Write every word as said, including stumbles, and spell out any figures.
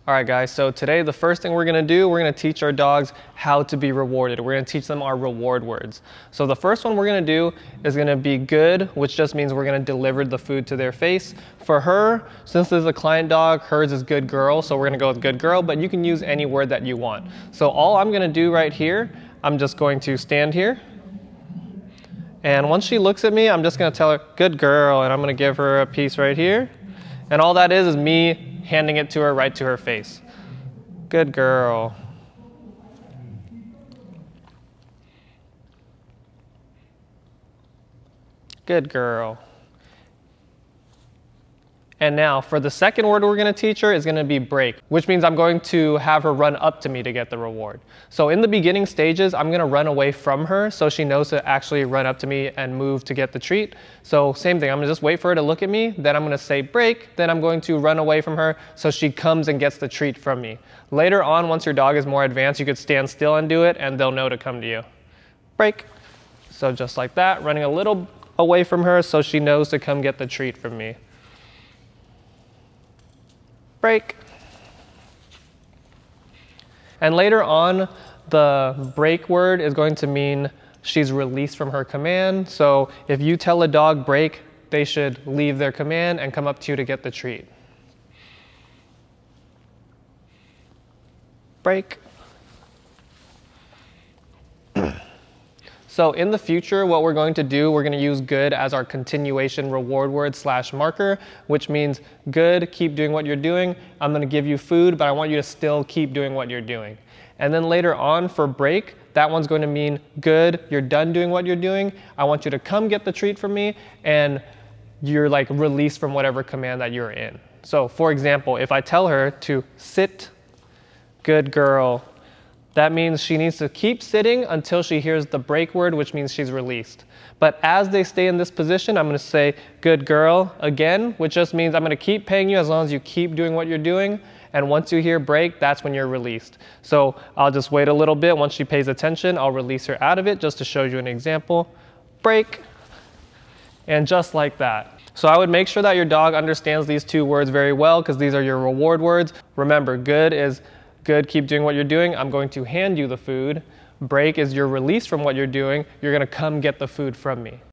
All right, guys, so today the first thing we're gonna do, we're gonna teach our dogs how to be rewarded. We're gonna teach them our reward words. So the first one we're gonna do is gonna be good, which just means we're gonna deliver the food to their face. For her, since this is a client dog, hers is good girl, so we're gonna go with good girl, but you can use any word that you want. So all I'm gonna do right here, I'm just going to stand here. And once she looks at me, I'm just gonna tell her, good girl, and I'm gonna give her a piece right here. And all that is is me handing it to her right to her face. Good girl. Good girl. And now for the second word we're going to teach her is going to be break, which means I'm going to have her run up to me to get the reward. So in the beginning stages, I'm going to run away from her so she knows to actually run up to me and move to get the treat. So same thing, I'm going to just wait for her to look at me, then I'm going to say break, then I'm going to run away from her so she comes and gets the treat from me. Later on, once your dog is more advanced, you could stand still and do it and they'll know to come to you. Break. So just like that, running a little away from her so she knows to come get the treat from me. Break. And later on, the break word is going to mean she's released from her command. So if you tell a dog break, they should leave their command and come up to you to get the treat. Break. So in the future, what we're going to do, we're going to use good as our continuation reward word slash marker, which means good, keep doing what you're doing. I'm going to give you food, but I want you to still keep doing what you're doing. And then later on for break, that one's going to mean good, you're done doing what you're doing. I want you to come get the treat from me, and you're like released from whatever command that you're in. So for example, if I tell her to sit, good girl, that means she needs to keep sitting until she hears the break word, which means she's released. But as they stay in this position, I'm going to say, good girl, again, which just means I'm going to keep paying you as long as you keep doing what you're doing. And once you hear break, that's when you're released. So I'll just wait a little bit. Once she pays attention, I'll release her out of it just to show you an example. Break. And just like that. So I would make sure that your dog understands these two words very well because these are your reward words. Remember, good is good, keep doing what you're doing. I'm going to hand you the food. Break is your release from what you're doing. You're going to come get the food from me.